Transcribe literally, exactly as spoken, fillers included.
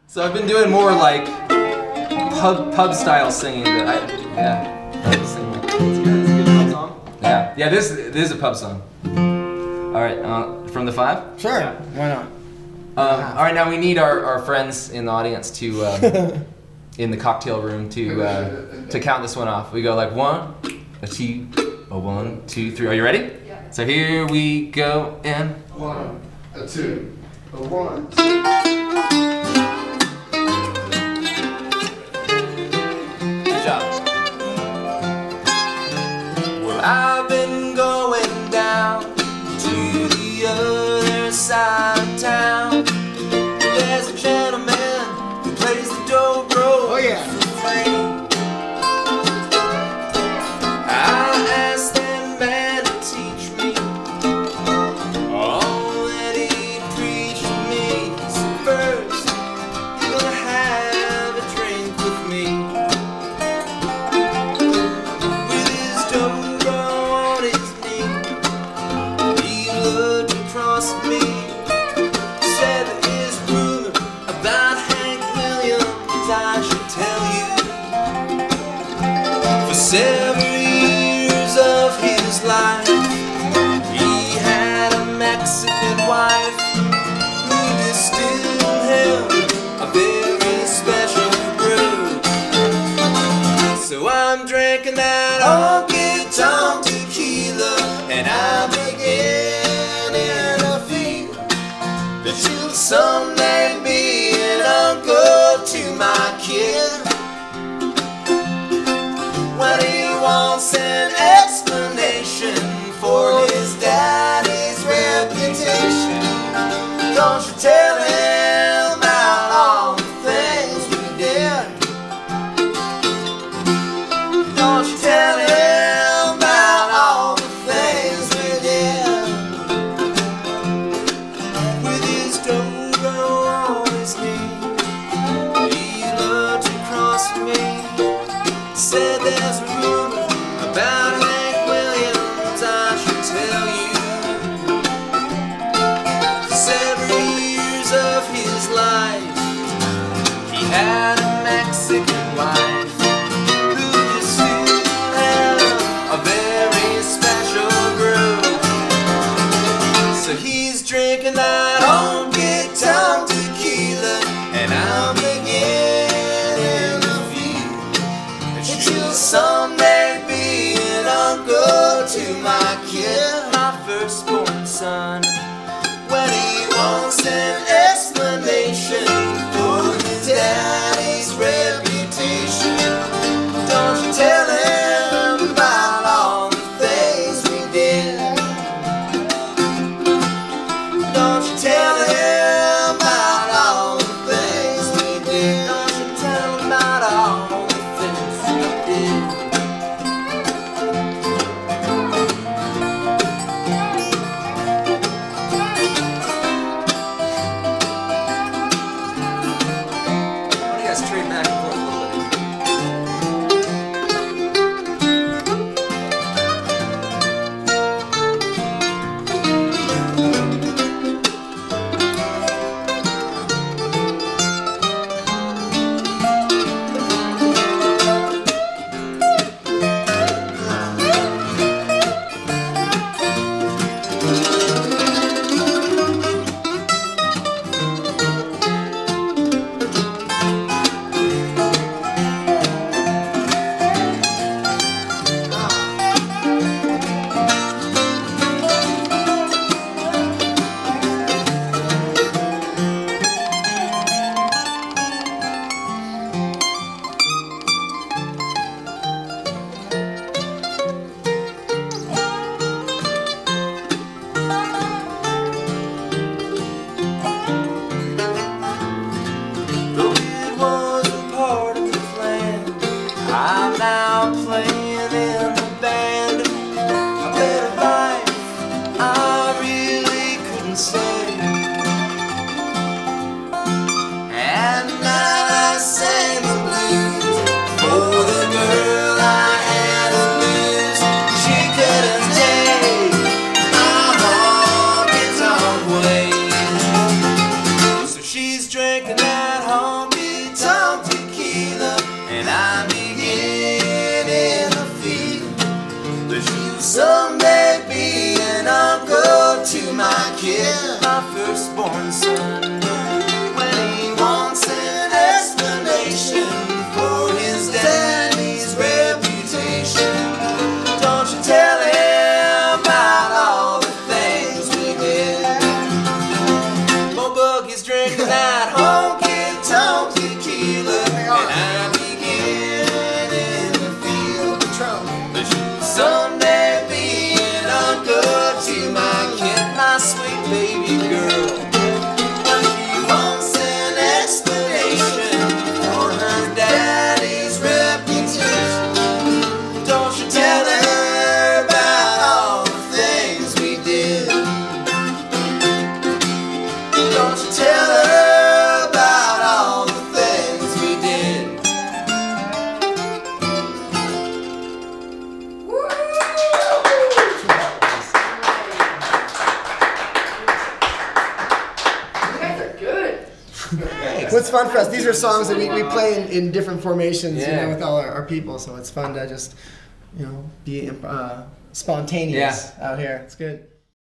So I've been doing more like pub pub style singing. That I yeah. I sing like, it's good. It's a good pub song. Yeah, yeah. This this is a pub song. All right, uh, from the five. Sure. Yeah. Why not? Um, all right, now we need our, our friends in the audience to um, in the cocktail room to uh, to count this one off. We go like one, a two, a one, two, three. Are you ready? Yeah. So here we go and one, a two, a one, two. I've been going down to the other side of town. There's a gentleman who plays the dobro oh, yeah. for free. I asked that man to teach me all that he preached to me. So to my kid, my firstborn son, when he wants an explanation for his daddy's reputation. Don't you tell him about all the things we did. MoBoogie's drinking that Honkytonk Tequila, and I'm beginning to feel the trouble. Someday be an uncle to my kid, my sweet baby girl. When she wants an explanation for her daddy's reputation, don't you tell her about all the things we did. Don't you tell her about all the things we did. What's fun for us, these are songs that we, we play in, in different formations, Yeah. you know, with all our, our people, so it's fun to just, you know, be uh, spontaneous Yeah. out here. It's good.